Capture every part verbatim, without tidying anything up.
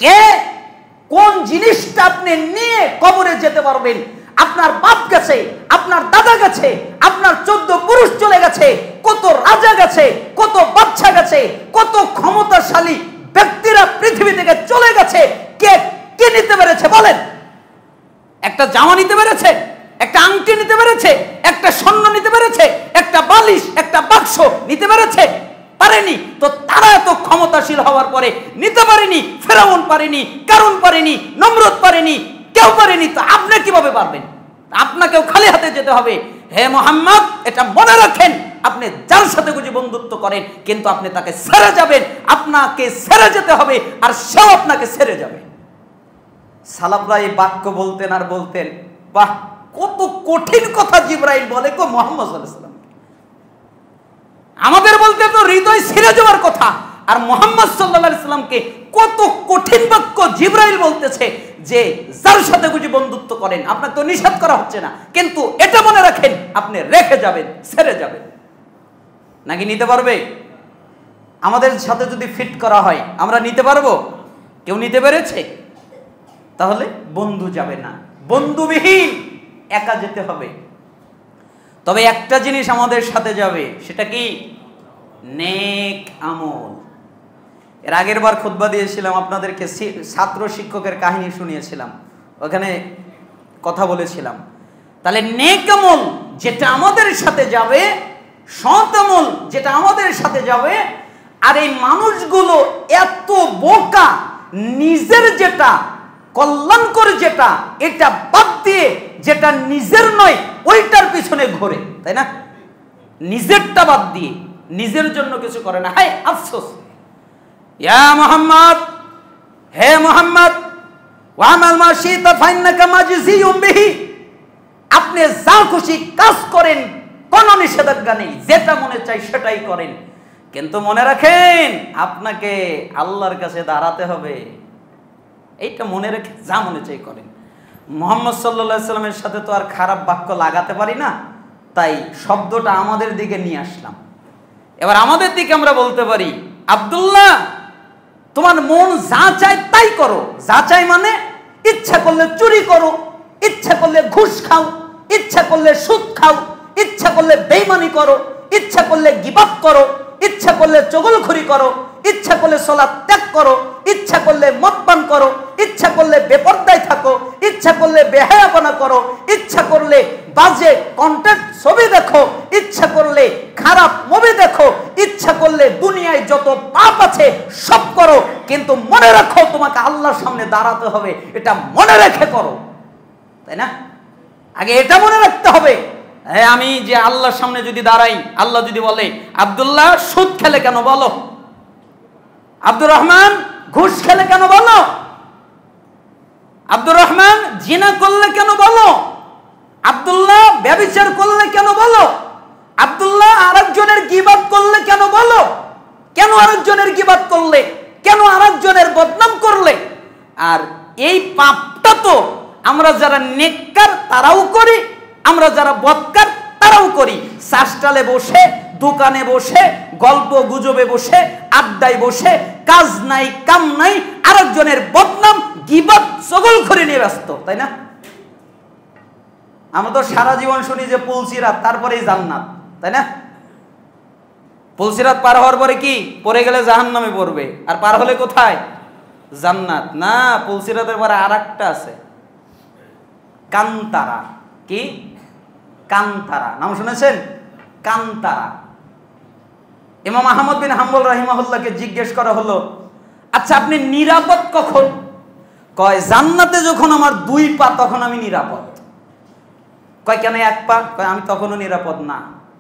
কে কোন জিনিসটা আপনি নিয়ে কবরে যেতে পারবেন? আপনার বাপ গেছে, আপনার দাদা গেছে, আপনার চোদ্দ পুরুষ চলে গেছে, কত রাজা গেছে, কত বাচ্চা গেছে, কত ক্ষমতাশালী ব্যক্তিরা পৃথিবী থেকে চলে গেছে। কে কে নিতে পেরেছে বলেন? একটা জামা নিতে পেরেছে, একটা আংটি নিতে পেরেছে, একটা স্বর্ণ নিতে পেরেছে, একটা বালিশ, একটা বাক্স নিতে পেরেছে? পারেনি। তো তারা এত ক্ষমতাশীল হওয়ার পরে নিতে পারেনি। ফেরাউন পারেনি, কারুন পারেনি, নমরুদ পারেনি, কেউ পারেনি। তো আপনি কিভাবে পারবেন? আপনাকেও খালি হাতে যেতে হবে। হে মুহাম্মদ, এটা মনে রাখেন, আপনি যার সাথে খুশি বন্ধুত্ব করেন, কিন্তু আপনি তাকে ছেড়ে যাবেন। আপনাকে ছেড়ে যেতে হবে, আর সেও আপনাকে ছেড়ে যাবে। সালাফরা এই বাক্য বলতেন আর বলতেন, বাহ, কত কঠিন কথা জিবরাইল বলে গো মুহাম্মদ সাল্লাল্লাহু আলাইহি ওয়াসাল্লাম। আমাদের বলতে তো হৃদয় ছিঁড়ে যাওয়ার কথা, আর মুহাম্মদ সাল্লাল্লাহু আলাইহি ওয়াসাল্লামকে কত কঠিন বাক্য জিবরাইল বলতেছে যে যার সাথে খুশি বন্ধুত্ব করেন। আপনার তো নিষেধ করা হচ্ছে না, কিন্তু এটা মনে রাখেন, আপনি রেখে যাবেন, ছেড়ে যাবেন। নাকি নিতে পারবে? আমাদের সাথে যদি ফিট করা হয়, আমরা নিতে পারবো? কেউ নিতে পেরেছে? তাহলে বন্ধু যাবে না, বন্ধুবিহীন একা যেতে হবে। তবে একটা জিনিস আমাদের সাথে যাবে, সেটা কি? নেক আমল। এর আগের বার খুতবা দিয়েছিলাম আপনাদেরকে, ছাত্র শিক্ষকের কাহিনী শুনিয়েছিলাম, ওখানে কথা বলেছিলাম। তাহলে নেক আমল যেটা আমাদের সাথে যাবে, সৎ আমল যেটা আমাদের সাথে যাবে। আর এই মানুষগুলো এত বোকা, নিজের যেটা কল্যাণকর, যেটা এটা বাদ দিয়ে যেটা নিজের নয় ওইটার পিছনে ঘোরে, তাই না? নিজেরটা বাদ দিয়ে নিজের জন্য কিছু করে না। হায় আফসোস। ইয়া মুহাম্মদ, হে মুহাম্মদ, ওয়ামাল মা শিতা ফাইন্নাকা মাজজিউম বিহি। আপনি যা খুশি কাজ করেন, কোনো নিষেধাজ্ঞা নেই, যেটা মনে চাই সেটাই করেন, কিন্তু মনে রাখেন আপনাকে আল্লাহর কাছে দাঁড়াতে হবে। এইটা মনে রেখে যা মনে চাই করেন। মুহাম্মদ সাল্লাল্লাহু আলাইহি সাল্লামের সাথে তো আর খারাপ বাক্য লাগাতে পারি না, তাই শব্দটা আমাদের দিকে নিয়ে আসলাম। এবার আমাদের দিকে আমরা বলতে পারি, আব্দুল্লাহ, তোমার মন যা চায় তাই করো। যা চাই মানে ইচ্ছা করলে চুরি করো, ইচ্ছা করলে ঘুষ খাও, ইচ্ছা করলে সুদ খাও, ইচ্ছা করলে বেঈমানি করো, ইচ্ছা করলে গীবত করো, ইচ্ছা করলে চগলখড়ি করো, ইচ্ছা করলে সালাত ত্যাগ করো, ইচ্ছা করলে মদ পান করো, ইচ্ছা করলে বেপরদায় থাকো, ইচ্ছা করলে বেহায়াপনা করো, ইচ্ছা করলে বাজে কন্টেন্ট ছবি দেখো, ইচ্ছা করলে খারাপ মুভি দেখো, ইচ্ছা করলে দুনিয়ায় যত পাপ আছে সব করো, কিন্তু মনে রাখো তোমাকে আল্লাহর সামনে দাঁড়াতে হবে। এটা মনে রেখে করো, তাই না? আগে এটা মনে রাখতে হবে। হ্যাঁ, আমি যে আল্লাহর সামনে যদি দাঁড়াই, আল্লাহ যদি বলে, আব্দুল্লাহ সুদ খেলে কেন বলো, আব্দুর রহমান ঘুষ খেলে কেন বলো, আব্দুর রহমান জিনা করলে কেন বলো, আব্দুল্লাহ ব্যভিচার করলে কেন বলো, আব্দুল্লাহ আরেকজনের গীবত করলে কেন বলো, কেন আরেকজনের গীবত করলে, কেন আরেকজনের বদনাম করলে? আর এই পাপটা তো আমরা যারা নেককার তারাও করি, আমরা যারা বদকার তারাও করি। চাষটালে বসে, দোকানে বসে, গল্প গুজবে বসে, আড্ডায় বসে, কাজ নাই কাম নাই, আরেকজনের বদনাম গীবত চগলখড়ি নিয়ে ব্যস্ত, তাই না? আমরা তো সারা জীবন শুনি যে পুলসিরাত, তারপরেই জান্নাত, তাই না? পুলসিরাত পার হওয়ার পরে কি পড়ে গেলে জাহান্নামে পড়বে, আর পার হলে কোথায়? জান্নাত। না, পুলসিরাতের পরে আর একটা আছে, কান্তারা। কি? কান্তারা। নাম শুনেছেন? কান্তারা। ইমাম আহমদ বিন হাম্বল রাহিমাহুল্লাহকে জিজ্ঞেস করা হলো, আচ্ছা আপনি নিরাপদ কখন? কয় জান্নাতে যখন আমার দুই পা তখন আমি নিরাপদ। কয় কেন এক পা? কয় আমি তখনও নিরাপদ না।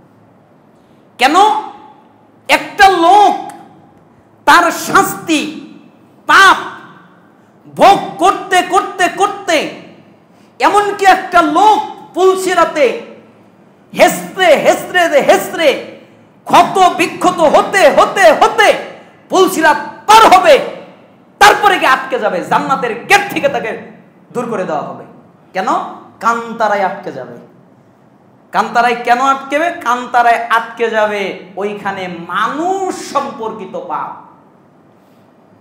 কেন? একটা লোক তার শাস্তি পাপ ভোগ করতে করতে করতে এমনকি একটা লোক পুলসিরাতে হেসরে হেসরে হেসরে ক্ষত বিক্ষত হতে হতে হতে পুলসিরাত পার হবে, তারপরে কি আটকে যাবে, জান্নাতের গেট থেকে তাকে দূর করে দেওয়া হবে। কেন? কান্তারায় আটকে যাবে। কান্তারায় কেন আটকেবে? কান্তারায় আটকে যাবে ওইখানে মানুষ সম্পর্কিত পাপ।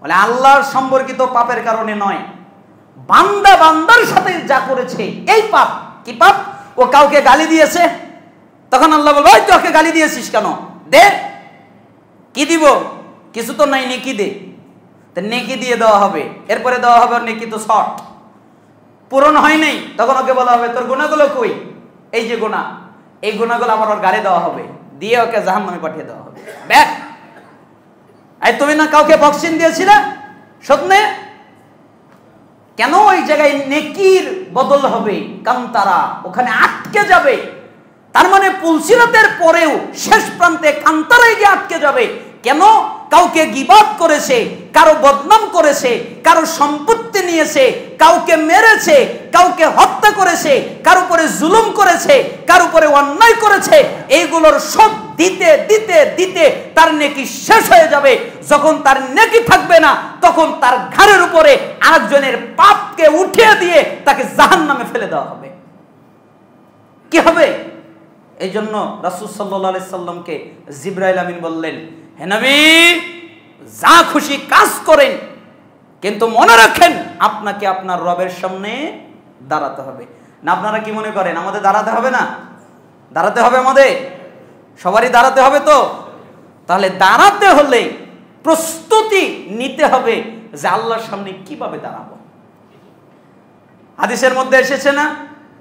বলে আল্লাহর সম্পর্কিত পাপের কারণে নয়, বান্দা বান্দার সাথে যা করেছে এই পাপ। কি পাপ? ও কাউকে গালি দিয়েছে, তখন আল্লাহ বলবে ওই তোকে গালি দিয়েছিস কেন, দে। কি দিব? কিছু তো নাই, নেকি দে। তো নেকি দিয়ে দেওয়া হবে, এরপরে দেওয়া হবে নেকি তো শর্ট, পূরণ হয় নাই। তখন ওকে বলা হবে তোর গুনাহগুলো কই, এই যে গুনাহ, এই গুনাহগুলো আমার ওর গাড়ি দেওয়া হবে, দিয়ে ওকে জাহান্নামে পাঠিয়ে দেওয়া হবে। ব্যাক এই তুমি না কাউকে বক্সিং দিয়েছিলে সত্যি, কেন ওই জায়গায় নেকির বদল হবে কান্তারা, ওখানে আটকে যাবে। তার মানে পুলসিরাতের পরেও শেষ প্রান্তে কান্তারায় গিয়ে আটকে যাবে। কেন? কাউকে গীবত করেছে, কারো বদনাম করেছে, কারো সম্পত্তি নিয়েছে, কাউকে মেরেছে, কাউকে হত্যা করেছে, কার উপরে জুলুম করেছে, কার উপরে অন্যায় করেছে। এইগুলোর সব দিতে দিতে দিতে তার নেকি শেষ হয়ে যাবে। যখন তার নেকি থাকবে না, তখন তার ঘাড়ের উপরে আরেকজনের পাপকে উঠিয়ে দিয়ে তাকে জাহান্নামে ফেলে দেওয়া হবে। কি হবে? এই জন্য রাসূল সাল্লাল্লাহু আলাইহি সাল্লামকে জিবরাইল আমিন বললেন, হে নবী, যা খুশি কাজ করেন, কিন্তু মনে রাখেন আপনাকে আপনার রবের সামনে দাঁড়াতে হবে। না আপনারা কি মনে করেন আমাদের দাঁড়াতে হবে না? দাঁড়াতে হবে, আমাদের সবারই দাঁড়াতে হবে। তো তাহলে দাঁড়াতে হলে প্রস্তুতি নিতে হবে যে আল্লাহর সামনে কিভাবে দাঁড়াবো। হাদিসের মধ্যে এসেছে না,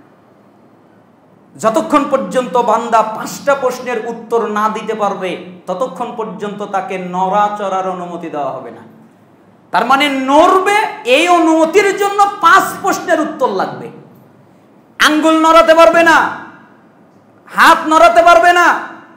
যতক্ষণ পর্যন্ত বান্দা পাঁচটা প্রশ্নের উত্তর না দিতে পারবে ততক্ষণ পর্যন্ত তাকে নড়াচড়ার অনুমতি দেওয়া হবে না। তার মানে নড়বে, এই অনুমতির জন্য পাঁচ প্রশ্নের উত্তর লাগবে। আঙ্গুল নড়াতে পারবে না, হাত নড়াতে পারবে না,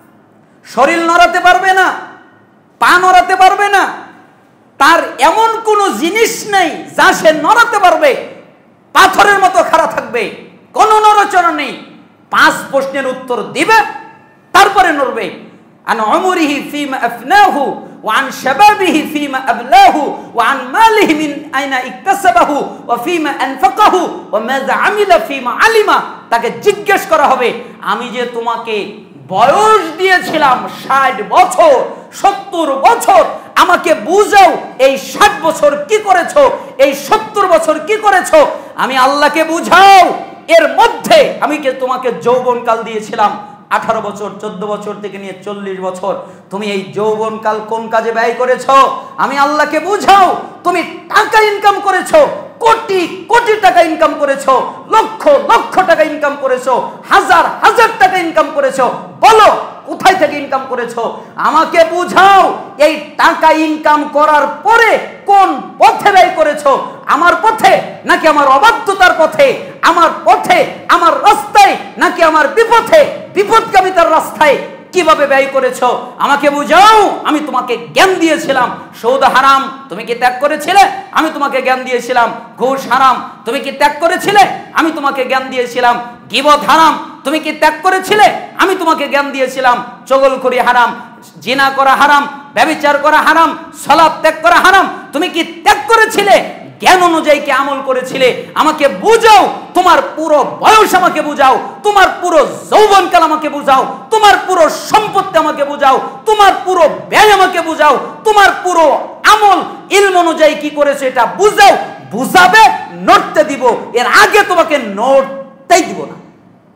শরীর নড়াতে পারবে না, পা নড়াতে পারবে না, তার এমন কোনো জিনিস নেই যা সে নড়াতে পারবে। পাথরের মতো খাড়া থাকবে, কোনো নড়াচড়া নেই। পাঁচ প্রশ্নের উত্তর দিবে, তারপরে নড়বে। আন উমরিহি ফিমা আফনাহু ওয়া আন শাবাবিহি ফিমা আবলাহু ওয়া আন মালিহি মিন আইনা ইকতাসাবাহু ওয়া ফিমা আনফাকাহু ওয়া মাযা আমিলা ফিমা আলিমা। তাকে জিজ্ঞেস করা হবে, আমি যে তোমাকে বয়স দিয়েছিলাম ষাট বছর, সত্তর বছর, আমাকে বুঝাও এই ষাট বছর কি করেছো, এই সত্তর বছর কি করেছো, আমি আল্লাহকে বুঝাও। এর মধ্যে আমি কে তোমাকে যৌবনকাল দিয়েছিলাম আঠারো বছর, চোদ্দ বছর থেকে নিয়ে চল্লিশ বছর, তুমি এই যৌবনকাল কোন কাজে ব্যয় করেছো, আমি আল্লাহকে বুঝাও। তুমি টাকা ইনকাম করেছো, কোটি কোটি টাকা ইনকাম করেছো, লক্ষ লক্ষ টাকা ইনকাম করেছো, হাজার হাজার টাকা ইনকাম করেছো, বলো কোথায় থেকে ইনকাম করেছো, আমাকে বুঝাও। এই টাকা ইনকাম করার পরে কোন পথে ব্যয় করেছো, আমার পথে নাকি আমার অবাধ্যতার পথে, আমার পথে আমার রাস্তায় নাকি আমার বিপথে বিপদগামিতার রাস্তায় কিভাবে ব্যয় করেছো, আমাকে বুঝাও। আমি তোমাকে জ্ঞান দিয়েছিলাম সুদ হারাম, তুমি কি ত্যাগ করেছিলে, আমি তোমাকে জ্ঞান দিয়েছিলাম ঘুষ হারাম, তুমি কি ত্যাগ করেছিলে, আমি তোমাকে জ্ঞান দিয়েছিলাম গীবত হারাম, তুমি কি ত্যাগ করেছিলে, আমি তোমাকে জ্ঞান দিয়েছিলাম চগলখড়ি হারাম, জিনা করা হারাম, ব্যভিচার করা হারাম, সালাত ত্যাগ করা হারাম, তুমি কি ত্যাগ করেছিলে, জ্ঞান অনুযায়ী কি আমল করেছিলে, আমাকে বুঝাও। তোমার পুরো বয়স আমাকে বুঝাও, তোমার পুরো যৌবনকাল আমাকে বুঝাও, তোমার পুরো সম্পত্তি আমাকে বুঝাও, তোমার পুরো ব্যয় আমাকে বুঝাও, তোমার পুরো আমল ইলম অনুযায়ী কি করেছে এটা বুঝাও। বুঝাবে, নড়তে দিব, এর আগে তোমাকে নড়তেই দিব না।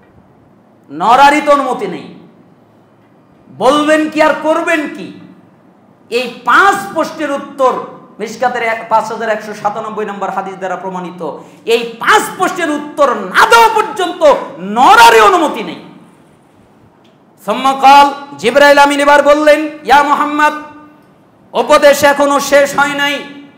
নড়ারই তো অনুমতি নেই। বলবেন কি আর করবেন কি, এই পাঁচ প্রশ্নের উত্তর মিশকাতের পাঁচ হাজার একশো সাতানব্বই নম্বর হাদিস দ্বারা প্রমাণিত। এই পাঁচ প্রশ্নের উত্তর না দেওয়া পর্যন্ত নড়ারই অনুমতি নেই। সম্মাকাল জিবরাইল আমিন এবার বললেন, ইয়া মুহাম্মদ, উপদেশ এখনো শেষ হয় নাই।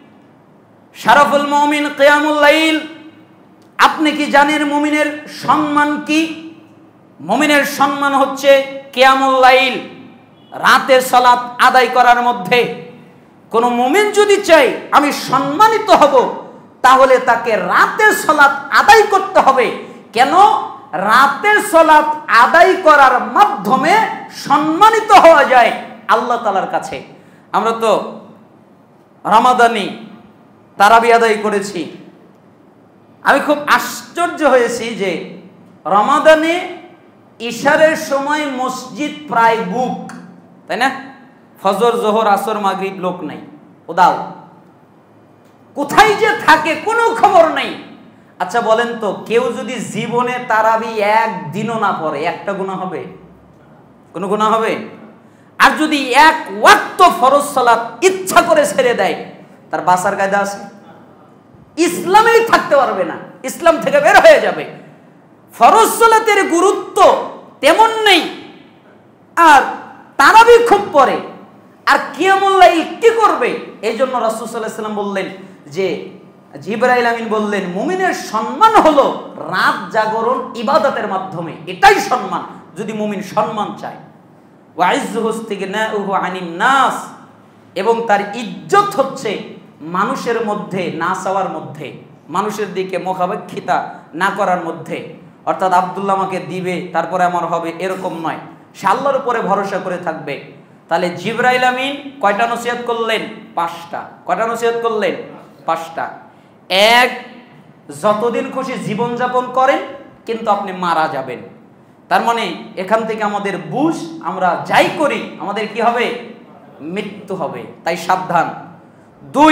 শারাফুল মুমিন কিয়ামুল লাইল, আপনি কি জানেন মুমিনের সম্মান কি? মুমিনের সম্মান হচ্ছে কিয়ামুল লাইল, রাতের সালাত আদায় করার মধ্যে। কোন মুমিন যদি চায় আমি সম্মানিত হব, তাহলে তাকে রাতের সালাত আদায় করতে হবে। কেন? রাতের সালাত আদায় করার মাধ্যমে সম্মানিত হওয়া যায় আল্লাহ তাআলার কাছে। আমরা তো রমাদানি তারাবি আদায় করেছি, আমি খুব আশ্চর্য হয়েছি যে রমাদানে ইশারের সময় মসজিদ প্রায় বুক, তাই না? ফজর, জোহর, আসর, মাগরিব লোক নাই, উদাও। কোথায় যে থাকে কোনো খবর নেই। আচ্ছা বলেন তো, কেউ যদি জীবনে তারাবি একদিনও না পড়ে, একটা গুনাহ হবে? কোনো গুনাহ হবে? আর যদি এক ওয়াক্ত ফরজ সালাত ইচ্ছা করে ছেড়ে দেয়, তার বাঁচার কায়দা আছে? ইসলামেই থাকতে পারবে না, ইসলাম থেকে বের হয়ে যাবে। ফরজ সালাতের গুরুত্ব তেমন নেই, আর তারাবি খুব পড়ে, আর কিয়ামুল লাইল কি করবে? এই জন্য রাসূল সাল্লাল্লাহু আলাইহি ওয়াসাল্লাম বললেন যে, জিবরাইল আমিন বললেন, মুমিনের সম্মান হলো রাত জাগরণ ইবাদতের মাধ্যমে, এটাই সম্মান যদি মুমিন সম্মান চায়। ওয়া ইজ্জুহু ইসতিগনাউহু আনিন নাস, এবং তার ইজ্জত হচ্ছে মানুষের মধ্যে না চাওয়ার মধ্যে, মানুষের দিকে মুখাপেক্ষিতা না করার মধ্যে। অর্থাৎ আব্দুল্লাহ আমাকে দিবে তারপরে আমার হবে, এরকম নয়। সে আল্লাহর উপরে ভরসা করে থাকবে। তাহলে জিবরাইল আমিন কয়টা নসিহত করলেন? পাঁচটা। কয়টা নসিহত করলেন? পাঁচটা। এক, যতদিন খুশি জীবনযাপন করেন, কিন্তু আপনি মারা যাবেন। তার মানে এখান থেকে আমাদের বুঝ, আমরা যাই করি আমাদের কি হবে? মৃত্যু হবে, তাই সাবধান। দুই,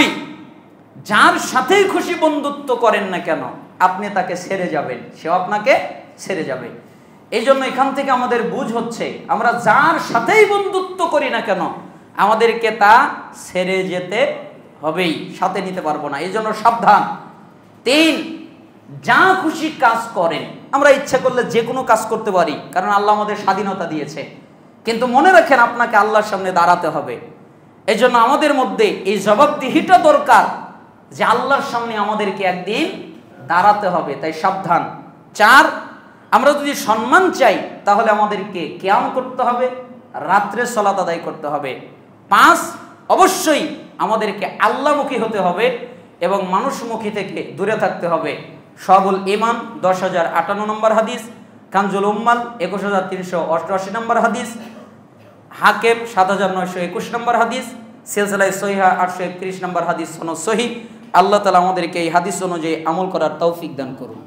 যার সাথেই খুশি বন্ধুত্ব করেন না কেন, আপনি তাকে ছেড়ে যাবেন, সেও আপনাকে ছেড়ে যাবে। এই জন্য এখান থেকে আমাদের বুঝ হচ্ছে, আমরা যার সাথেই বন্ধুত্ব করি না কেন, আমাদেরকে তা ছেড়ে যেতে হবেই, সাথে নিতে পারবো না, এই জন্য সাবধান। তিন, যা খুশি কাজ করেন। আমরা ইচ্ছা করলে যে কোনো কাজ করতে পারি, কারণ আল্লাহ আমাদের স্বাধীনতা দিয়েছে, কিন্তু মনে রাখেন আপনাকে আল্লাহর সামনে দাঁড়াতে হবে। এই জন্য আমাদের মধ্যে এই জবাবদিহিটা দরকার যে আল্লাহর সামনে আমাদেরকে একদিন দাঁড়াতে হবে, তাই সাবধান। চার, আমরা যদি সম্মান চাই তাহলে আমাদেরকে কিয়াম করতে হবে, রাত্রে সালাত আদায় করতে হবে। পাঁচ, অবশ্যই আমাদেরকে আল্লাহমুখী হতে হবে এবং মানুষমুখী থেকে দূরে থাকতে হবে। সবুল ইমান দশ হাজার আটান্ন নম্বর হাদিস, কানজুল উম্মাল একুশ হাজার তিনশো অষ্টআশি নম্বর হাদিস, হাকেম সাত হাজার নয়শো একুশ নম্বর হাদিস, সিলসিলায়ে সহিহা আটশো একত্রিশ নম্বর হাদিস সনদ সহিহ। আল্লাহ তাআলা আমাদেরকে এই হাদিস অনুযায়ী আমল করার তৌফিক দান করুন।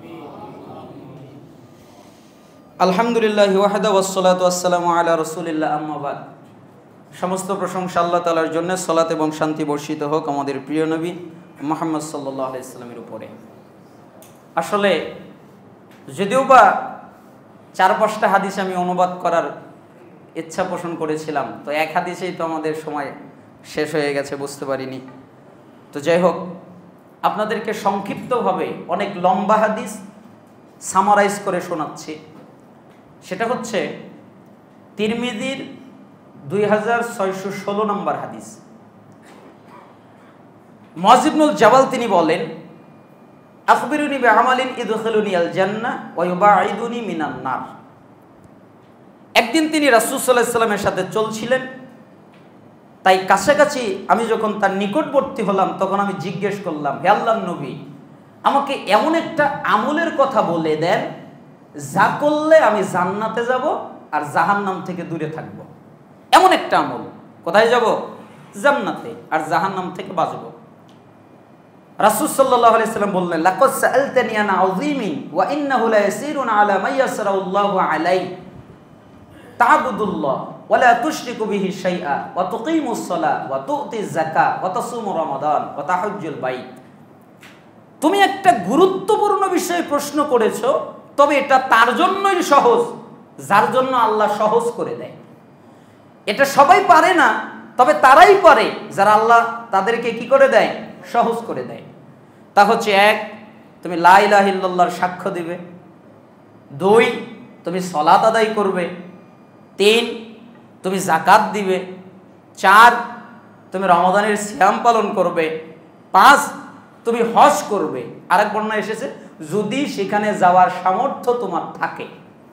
আলহামদুলিল্লাহ ওয়াহদা ওয়াসসালাতু ওয়াসসালামু আলা রাসূলিল্লাহ, আম্মা বাদ। সমস্ত প্রশংসা আল্লাহ তাআলার জন্য, সালাত এবং শান্তি বর্ষিত হোক আমাদের প্রিয় নবী মুহাম্মদ সাল্লাল্লাহু আলাইহি সাল্লামের উপরে। আসলে যদিও বা চার পাঁচটা হাদিস আমি অনুবাদ করার ইচ্ছা পোষণ করেছিলাম, তো এক হাদিসেই তো আমাদের সময় শেষ হয়ে গেছে, বুঝতে পারিনি। তো যাই হোক, আপনাদেরকে সংক্ষিপ্তভাবে অনেক লম্বা হাদিস সামারাইজ করে শোনাচ্ছি। সেটা হচ্ছে তিরমিজির দুই হাজার ছয়শো ষোলো নম্বর হাদিস। মুআয ইবনুল জাবাল তিনি বলেন, আখবিরুনি বিআমালিন ইদখিলুনি আল জান্নাহ ওয়া ইউবাঈদুনি মিনান নার। একদিন তিনি রাসূল সাল্লাল্লাহু আলাইহি সাল্লামের সাথে চলছিলেন, তাই কাছাকাছি আমি যখন তার নিকটবর্তী হলাম তখন আমি জিজ্ঞেস করলাম, হে আল্লাহর নবী, আমাকে এমন একটা আমলের কথা বলে দেন যা করলে আমি জান্নাতে যাব আর জাহান্নাম থেকে দূরে থাকব। এমন একটা আমল, কোথায় যাব? জান্নাতে, আর জাহান্নাম থেকে বাঁচব। রাসূল সাল্লাল্লাহু আলাইহি সাল্লাম বললেন, লাকাদ সাআলতানি আন আযীমিন ওয়া ইন্নাহু লা ইয়াসিরুন আলা মান ইয়াসরাল্লাহু আলাইহি তা'বুদুল্লাহ ওয়া লা তুশরিকু বিহি শাইআ ওয়া তুকিমুস সালাহ ওয়া তু'তিজ যাকাত ওয়া তাসুমু রমাদান ওয়া তাহাজ্জুল বাইত। তুমি একটা গুরুত্বপূর্ণ বিষয়ে প্রশ্ন করেছো, তবে এটা তার জন্যই সহজ যার জন্য আল্লাহ সহজ করে দেয়। এটা সবাই পারে না, তবে তারাই পারে যারা আল্লাহ তাদেরকে কি করে দেয়? সহজ করে দেয়। তা হচ্ছে, এক, তুমি লা ইলাহা ইল্লাল্লাহর সাক্ষ্য দিবে। দুই, তুমি সালাত আদায় করবে। তিন, তুমি যাকাত দিবে। চার, তুমি রমাদানের সিয়াম পালন করবে। পাঁচ, তুমি হজ করবে। আরেক বর্ণনা এসেছে, যদি সেখানে যাওয়ার সামর্থ্য তোমার থাকে।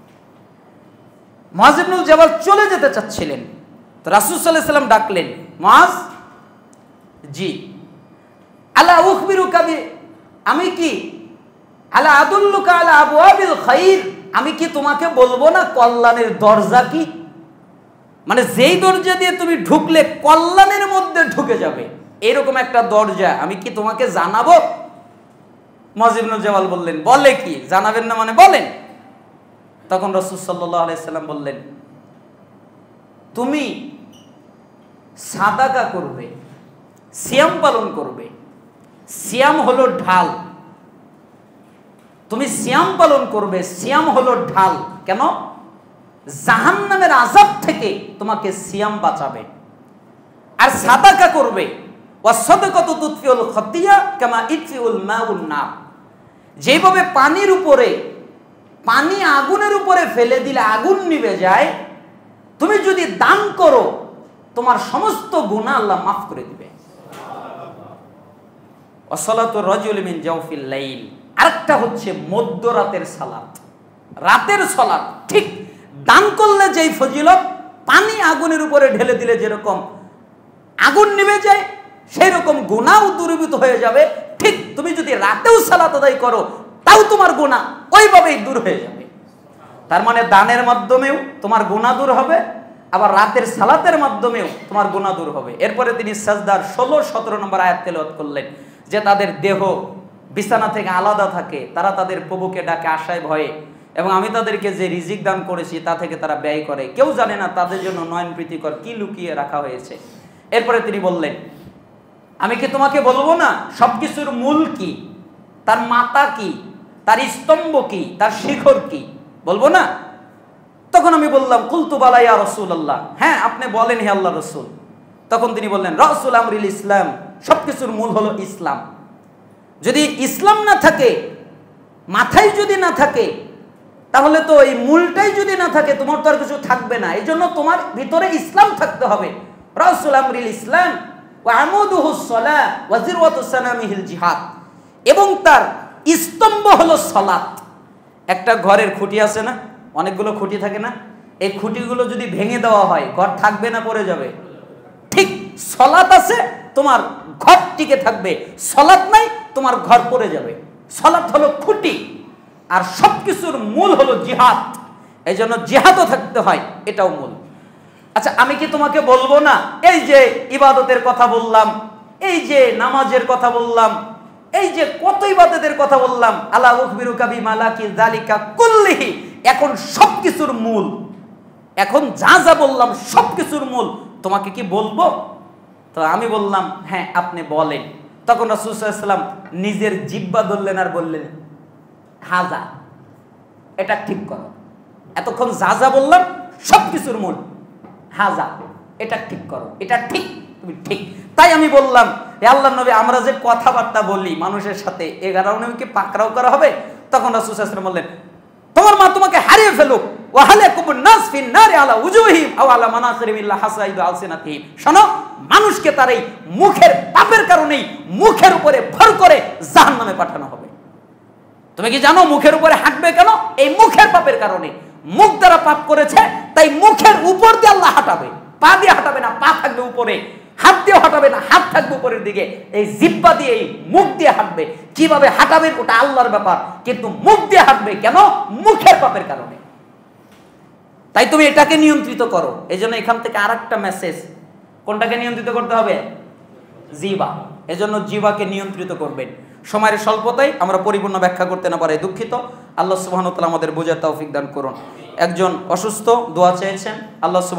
মুআয ইবনুল জাবাল চলে যেতে চাচ্ছিলেন, তো রাসূল সাল্লাল্লাহু আলাইহি সাল্লাম ডাকলেন, মুআয, জি, আলা উখবিরুকা বি, আমি কি আলা আদুল্লুকা আলা আবওয়াবিল খাইর, আমি কি তোমাকে বলবো না কল্যাণের দরজা কি? মানে যেই দরজা দিয়ে তুমি ঢুকলে কল্যাণের মধ্যে ঢুকে যাবে, এরকম একটা দরজা আমি কি তোমাকে জানাবো? মুআয ইবনুল জাবাল বললেন, বলে কি? জানাবেন না মানে বলেন। তখন রাসূল সাল্লাল্লাহু আলাইহি সাল্লাম বললেন, তুমি সাদাকা করবে, সিয়াম পালন করবে, সিয়াম হলো ঢাল, তুমি সিয়াম পালন করবে, সিয়াম হলো ঢাল। কেন? জাহান্নামের আযাব থেকে তোমাকে সিয়াম বাঁচাবে। আর সাদাকা করবে, ওয়াসাদাকাতু তুতফিউল খাতিয়া কামা ইতফিউল মাউন নার। যেভাবে পানির উপরে, পানি আগুনের উপরে ফেলে দিলে আগুন নিভে যায়, তুমি যদি দান করো তোমার সমস্ত গুনাহ আল্লাহ মাফ করে দিবে। ওয়াসালাতু রাজুলি মিন জাওফিল লাইল, আরেকটা হচ্ছে মধ্যরাতের সালাত, রাতের সালাত। ঠিক দান করলে যেই ফজিলত, পানি আগুনের উপরে ঢেলে দিলে যেরকম আগুন নিভে যায়, সেই রকম গুনাহ দূরীভূত হয়ে যাবে। ঠিক তুমি যদি রাতেও সালাত আদায় করো তাও তোমার গুনাহ ওইভাবেই দূর হয়ে যাবে। তার মানে দানের মাধ্যমেও তোমার গুনাহ দূর হবে, আবার রাতের সালাতের মাধ্যমেও তোমার গুনাহ দূর হবে। এরপরে তিনি সাজদার ষোলো সতেরো নম্বর আয়াত তেলাওয়াত করলেন যে তাদের দেহ বিছানা থেকে আলাদা থাকে, তারা তাদের প্রভুকে ডাকে আশায় ভয়ে, এবং আমি তাদেরকে যে রিজিক দান করেছি তা থেকে তারা ব্যয় করে, কেউ জানে না তাদের জন্য নয়ন প্রীতিকর কি লুকিয়ে রাখা হয়েছে। এরপরে তিনি বললেন, আমি কি তোমাকে বলবো না সবকিছুর মূল কি, তার মাথা কি, তার স্তম্ভ কি, তার শিখর কি, বলবো না? তখন আমি বললাম, কুলতু বালা ইয়া রাসূলুল্লাহ, হ্যাঁ আপনি বলেন হে আল্লাহর রাসূল। তখন তিনি বললেন, রাসূল আমরিল ইসলাম, সবকিছুর মূল হলো ইসলাম। যদি ইসলাম না থাকে, মাথায় যদি না থাকে, তাহলে তো এই মূলটাই যদি না থাকে তোমার তো আর কিছু থাকবে না। এই জন্য তোমার ভিতরে ইসলাম থাকতে হবে। রাসূল আমরিল ইসলাম ওয়া আমুদুহুস সালাহ ওয়া যিরওয়াতু সানামিহিল জিহাদ, এবং তার স্তম্ভ হলো সালাত। একটা ঘরের খুঁটি আছে না, অনেকগুলো খুঁটি থাকে না, এই খুঁটিগুলো যদি ভেঙে দেওয়া হয় ঘর থাকবে না পড়ে যাবে? ঠিক সালাত আছে তোমার ঘর টিকে থাকবে, সালাত নাই তোমার ঘর পড়ে যাবে। সালাত হলো খুঁটি, আর সবকিছুর মূল হলো জিহাদ। এই জন্য জিহাদও থাকতে হয়, এটাও মূল। আচ্ছা, আমি কি তোমাকে বলবো না এই যে ইবাদতের কথা বললাম, এই যে নামাজের কথা বললাম, এই যে কত ইবাদতের কথা বললাম, আলা উখবিরুকা বিমালাকি যালিকা কুল্লিহি, এখন সবকিছুর মূল, এখন যা যা বললাম সবকিছুর মূল তোমাকে কি বলবো? তো আমি বললাম, হ্যাঁ আপনি বলেন। তখন রাসূল সাল্লাল্লাহু আলাইহি ওয়াসাল্লাম নিজের জিহ্বা ধরলেন আর বললেন, হাজা, এটা ঠিক করো। এতক্ষণ যা যা বললাম সবকিছুর মূল হাজা, এটা ঠিক করো, এটা ঠিক, তুমি ঠিক। তাই আমি বললাম, হে আল্লাহর নবী, আমরা যে কথাবার্তা বলি মানুষের সাথে, এ কারণে কি পাকড়াও করা হবে? তখন রাসূল সাল্লাল্লাহু আলাইহি ওয়াসাল্লাম বললেন, তোমার মা তোমাকে হারিয়ে ফেলুক, ওয়া হালাকুমুন নাস ফিন নারি আলা উজুহিম আও আলা মানাখিরিম ইল্লা হাসাইদু আলসিনাতিহিম। শোনো, মানুষকে তার এই মুখের পাপের কারণেই মুখের উপরে ভর করে জাহান্নামে পাঠানো হবে। তুমি কি জানো মুখের উপরে হাঁটবে কেন? এই মুখের পাপের কারণে। মুখ দ্বারা পাপ করেছে, তাই মুখের উপর দিয়ে আল্লাহ হাঁটাবে। পা দিয়ে হাঁটাবে না, পা থাকবে উপরে। হাত দিয়ে হাঁটাবে না, হাত থাকবে উপরের দিকে। এই জিহ্বা দিয়ে, এই মুখ দিয়ে হাঁটবে। কিভাবে হাঁটাবে ওটা আল্লাহর ব্যাপার, কিন্তু মুখ দিয়ে হাঁটবে কেন? মুখের পাপের কারণে। তাই তুমি এটাকে নিয়ন্ত্রিত করো। এই জন্য এখান থেকে আর একটা মেসেজ, কোনটাকে নিয়ন্ত্রিত করতে হবে? জিহ্বা। এজন্য জিহ্বাকে নিয়ন্ত্রিত করবেন। সময়ের স্বল্পতায় আমরা পরিপূর্ণ ব্যাখ্যা করতে না পারি, দুঃখিত। আল্লাহ সুবহানাহু ওয়া তাআলা আমাদের বোঝার তৌফিক দান করুন। একজন অসুস্থ, দোয়া চেয়েছেন, আল্লাহ